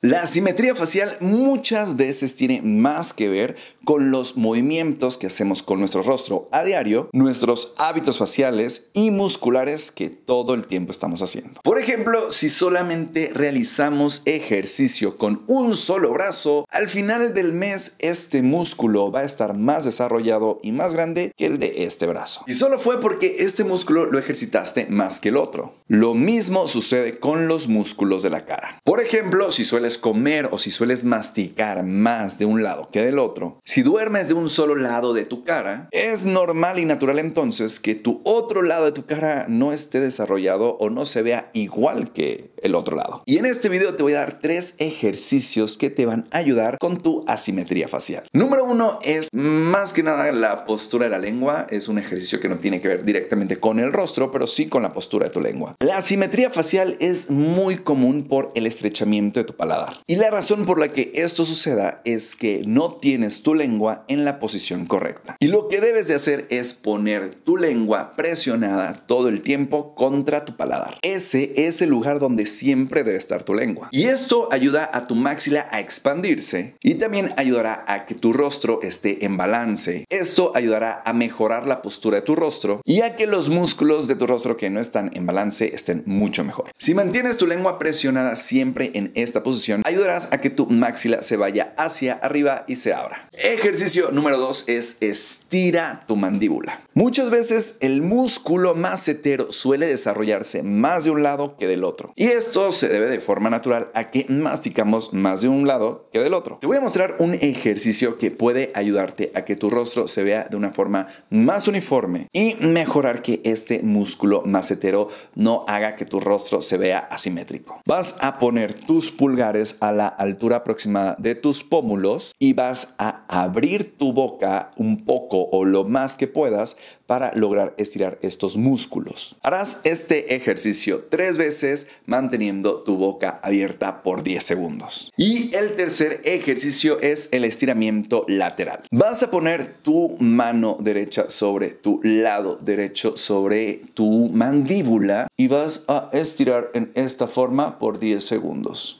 La simetría facial muchas veces tiene más que ver con los movimientos que hacemos con nuestro rostro a diario, nuestros hábitos faciales y musculares que todo el tiempo estamos haciendo. Por ejemplo, si solamente realizamos ejercicio con un solo brazo, al final del mes este músculo va a estar más desarrollado y más grande que el de este brazo. Y solo fue porque este músculo lo ejercitaste más que el otro. Lo mismo sucede con los músculos de la cara. Por ejemplo, si sueles comer o si sueles masticar más de un lado que del otro, si duermes de un solo lado de tu cara, es normal y natural entonces que tu otro lado de tu cara no esté desarrollado o no se vea igual que el otro lado. Y en este video te voy a dar 3 ejercicios que te van a ayudar con tu asimetría facial. Número 1 es más que nada la postura de la lengua. Es un ejercicio que no tiene que ver directamente con el rostro, pero sí con la postura de tu lengua. La asimetría facial es muy común por el estrechamiento de tu paladar. Y la razón por la que esto suceda es que no tienes tu lengua en la posición correcta. Y lo que debes de hacer es poner tu lengua presionada todo el tiempo contra tu paladar. Ese es el lugar donde siempre debe estar tu lengua. Y esto ayuda a tu maxila a expandirse y también ayudará a que tu rostro esté en balance. Esto ayudará a mejorar la postura de tu rostro y a que los músculos de tu rostro que no están en balance estén mucho mejor. Si mantienes tu lengua presionada siempre en esta posición, ayudarás a que tu maxila se vaya hacia arriba y se abra. Ejercicio número 2 es estira tu mandíbula. Muchas veces el músculo macetero suele desarrollarse más de un lado que del otro. Y esto se debe de forma natural a que masticamos más de un lado que del otro. Te voy a mostrar un ejercicio que puede ayudarte a que tu rostro se vea de una forma más uniforme y mejorar que este músculo macetero no haga que tu rostro se vea asimétrico. Vas a poner tus pulgares a la altura aproximada de tus pómulos y vas a abrir tu boca un poco o lo más que puedas para lograr estirar estos músculos. Harás este ejercicio 3 veces manteniendo tu boca abierta por 10 segundos. Y el tercer ejercicio es el estiramiento lateral. Vas a poner tu mano derecha sobre tu lado derecho sobre tu mandíbula y vas a estirar en esta forma por 10 segundos.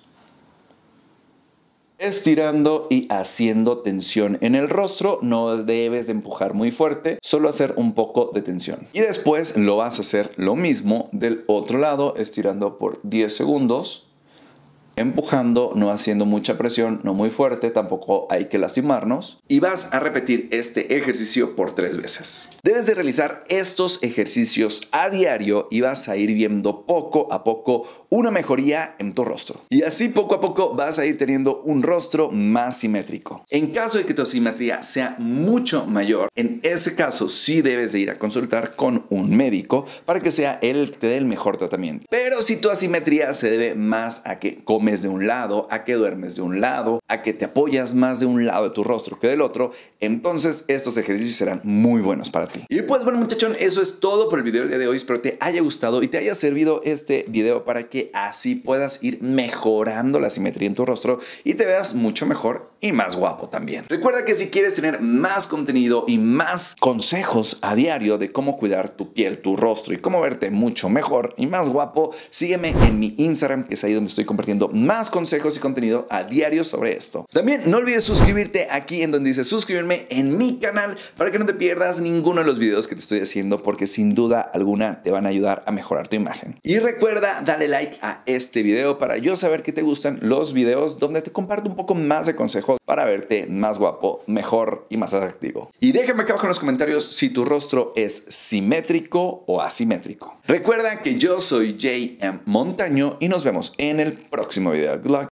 Estirando y haciendo tensión en el rostro, no debes de empujar muy fuerte, solo hacer un poco de tensión. Y después lo vas a hacer lo mismo del otro lado, estirando por 10 segundos. Empujando, no haciendo mucha presión, no muy fuerte, tampoco hay que lastimarnos. Y vas a repetir este ejercicio por 3 veces. Debes de realizar estos ejercicios a diario y vas a ir viendo poco a poco una mejoría en tu rostro. Y así poco a poco vas a ir teniendo un rostro más simétrico. En caso de que tu asimetría sea mucho mayor, en ese caso sí debes de ir a consultar con un médico para que sea él que te dé el mejor tratamiento. Pero si tu asimetría se debe más a que comes de un lado, a que duermes de un lado, a que te apoyas más de un lado de tu rostro que del otro, entonces estos ejercicios serán muy buenos para ti. Y pues bueno, muchachón, eso es todo por el video del día de hoy. Espero te haya gustado y te haya servido este video para que así puedas ir mejorando la simetría en tu rostro y te veas mucho mejor y más guapo también. Recuerda que si quieres tener más contenido y más consejos a diario de cómo cuidar tu piel, tu rostro y cómo verte mucho mejor y más guapo, sígueme en mi Instagram, que es ahí donde estoy compartiendo más consejos y contenido a diario sobre esto. También no olvides suscribirte aquí en donde dice suscribirme en mi canal para que no te pierdas ninguno de los videos que te estoy haciendo, porque sin duda alguna te van a ayudar a mejorar tu imagen. Y recuerda darle like a este video para yo saber que te gustan los videos donde te comparto un poco más de consejos para verte más guapo, mejor y más atractivo. Y déjame acá abajo en los comentarios si tu rostro es simétrico o asimétrico. Recuerda que yo soy JM Montaño y nos vemos en el próximo video. Good luck.